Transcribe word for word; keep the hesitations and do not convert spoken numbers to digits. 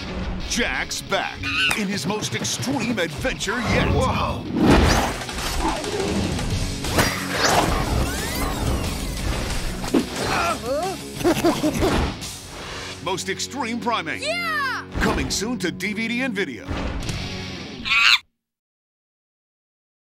Jack's back in his most extreme adventure yet. Whoa! Most extreme primate. Yeah! Coming soon to D V D and video.